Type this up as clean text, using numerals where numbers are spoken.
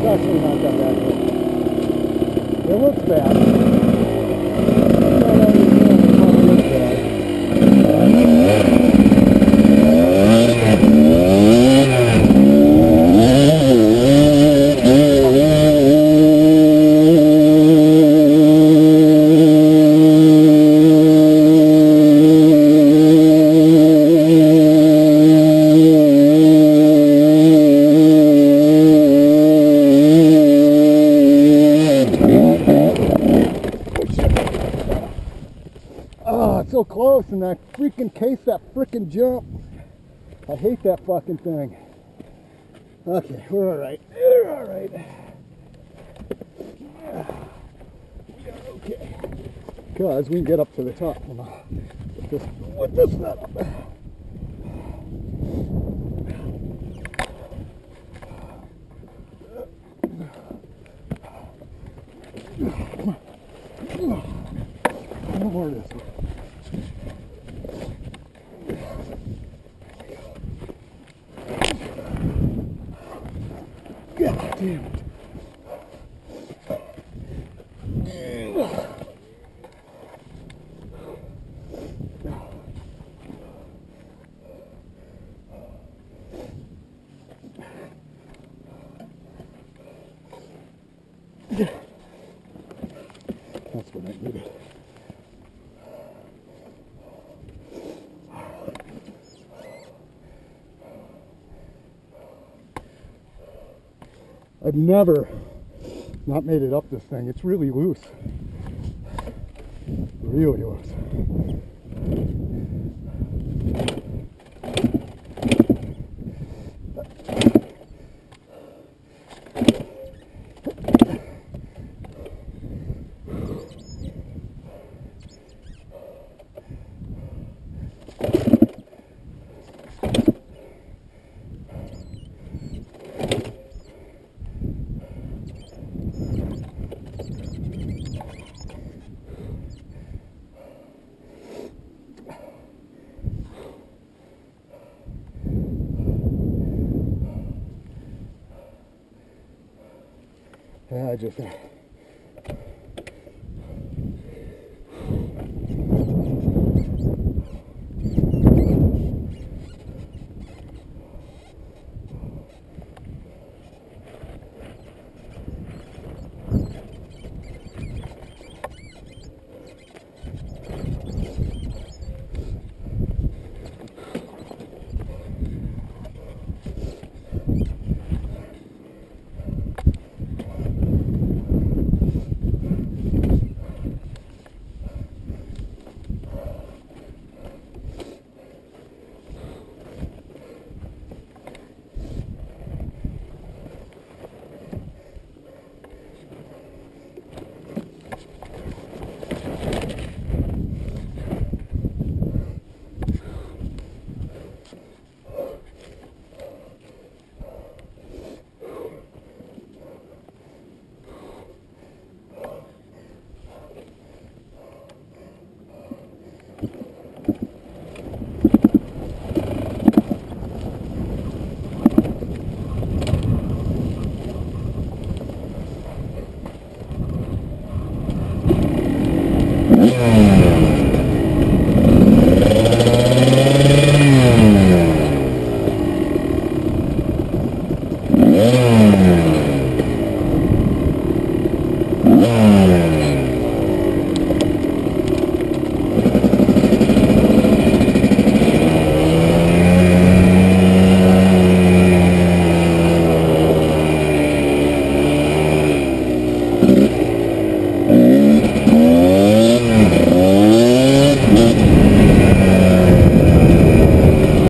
actually not that bad. It looks bad. So close, and that freaking case, that freaking jump. I hate that fucking thing. Okay, we're alright. We're alright. Okay. Because we can get up to the top with this setup. No more of this. God damn it. That's what I needed. I've never not made it up this thing. It's really loose. Really loose. Yeah, I just...